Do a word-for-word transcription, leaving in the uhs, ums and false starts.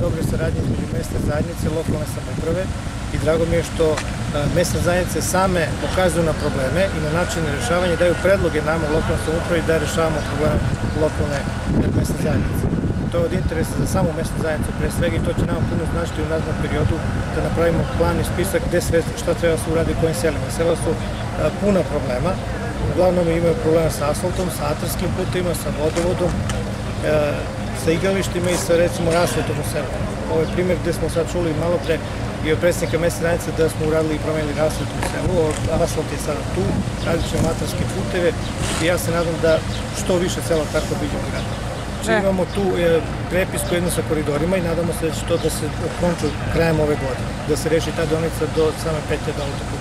dobre saradnje između mesne zajednice i lokalne samouprave i drago mi je što mesne zajednice same ukazuju na probleme i na načine rešavanja, daju predloge nama u lokalnoj samoupravi da rešavamo probleme lokalne mesne zajednice. To je od interesa za samu mesnu zajednicu pre svega i to će nama puno značiti u narednom periodu da napravimo plan i spisak gde sve šta treba se uradi u kojim selima. Sela su puna problema, uglavnom imaju problema sa asfaltom, sa atarskim putevima, sa vodovodom, sa igralištima i sa recimo rasvetom u selu. Ovo je primjer gde smo sad čuli malo pre i od predsjednika mesne zajednice da smo uradili i promenili rasvetu u selu, asfalt je sada tu, radit ćemo atarske puteve i ja se nadam da što više sela tako biđe u gradu. Znači imamo tu prepisku jednu sa koridorima i nadamo se da će to da se okonču krajem ove godine, da se reši ta deonica do same petlje do autoputa.